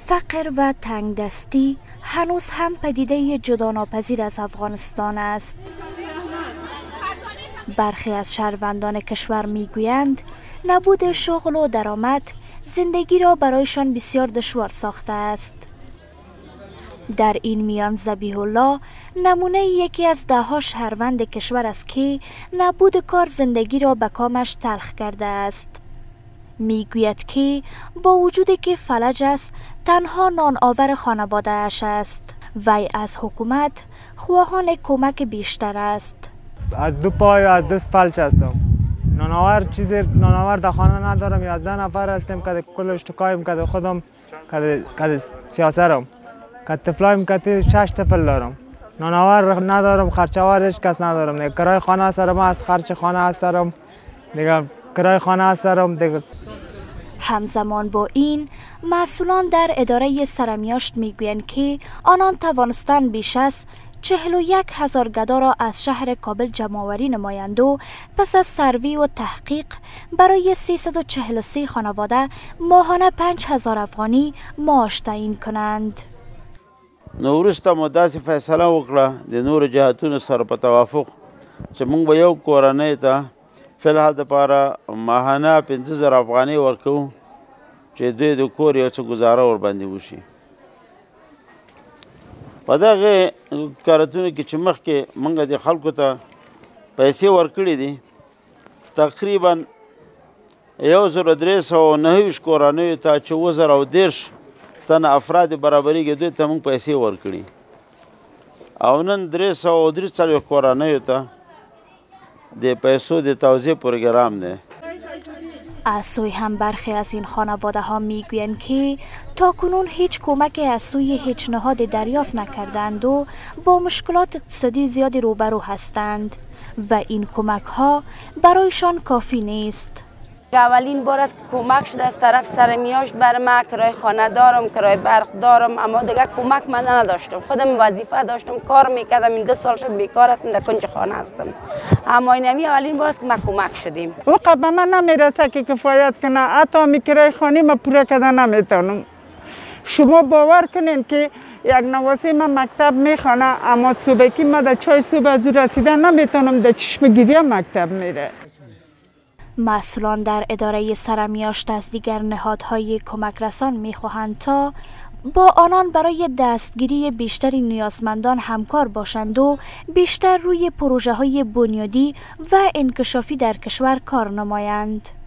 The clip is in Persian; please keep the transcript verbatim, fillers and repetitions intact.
فقر و تنگدستی هنوز هم پدیده جداناپذیر از افغانستان است. برخی از شهروندان کشور میگویند نبود شغل و درآمد زندگی را برایشان بسیار دشوار ساخته است. در این میان ذبیح الله نمونه یکی از ده ها شهروند کشور است که نبود کار زندگی را به کامش تلخ کرده است. میگوید که با وجودی که فلج است تنها نان آور خانواده اش است. وی از حکومت خواهان کمک بیشتر است. از دو پای و از دست فلج هستم. نانآور چیزی نانآور در خانه ندارم. یازده نفر هستیم که کل اشتکایم که خودم که سیاسرم که طفلایم که شش طفل دارم. نانآور ندارم، خرچوار هیچ کس ندارم. دیگه کرای خانه سرم است، خرچ خانه است سرم، دیگه کرای خانه است سرم دیگه. همزمان با این مسئولان در اداره سرمیاشت میگویند که آنان توانستند بیش از چهل و یک هزار گدا را از شهر کابل جمع‌آوری نمایند و پس از سروی و تحقیق برای سیصد و چهل و سه خانواده ماهانه پنج هزار افغانی معاش تعیین کنند. نو وروسته مو داسې فیصله وکړه د نورو جهتونو سره په توافق چې موږ به یو کورنۍ ته فلحال دپاره ماهانه پنځه زره افغانۍ ورکوو چې دوی د کور یو څه ګزاره ورباندې وشي. په دغه کارتونو کې چې مخکې موږ د خلکو ته پیسې ورکړي دي تقریبا یو زره درې سوه نهه ویشت کورنیو ته چې اووه زره او دېرش تنه افراد برابریږي دوی ته موږ پیسې ورکړي او نن درې سوه او درې څلوېښت کورنیو ته د پیسو د توزیع پروګرام دی. از سوی هم برخی از این خانواده ها میگویند که تا کنون هیچ کمک از سوی هیچ نهاد دریافت نکردند و با مشکلات اقتصادی زیادی روبرو هستند و این کمک ها برایشان کافی نیست. اولین بار است که کمک شده از طرف سرمیاشت بر ما. کرای خانه دارم، کرای برق دارم، اما دیگه کمک من نداشتم. خودم وظیفه داشتم، کار میکردم. این دو سال شد بیکار هستم، در کنج خانه هستم. اما این همی اولین بار است که ما کمک شدیم. وقت به من نمیرسه که کفایت کنه. حتی می کرای خانه ما پوره کردن نمیتونم. شما باور کنین که یک نواسه من مکتب میخوانه، اما صبح که ما در چای صبح از رسیدن نمیتونم، در چشم گیری مکتب میره. مسئولان در اداره سرمیاشت از دیگر نهادهای کمک رسان میخواهند تا با آنان برای دستگیری بیشتری نیازمندان همکار باشند و بیشتر روی پروژه های بنیادی و انکشافی در کشور کار نمایند.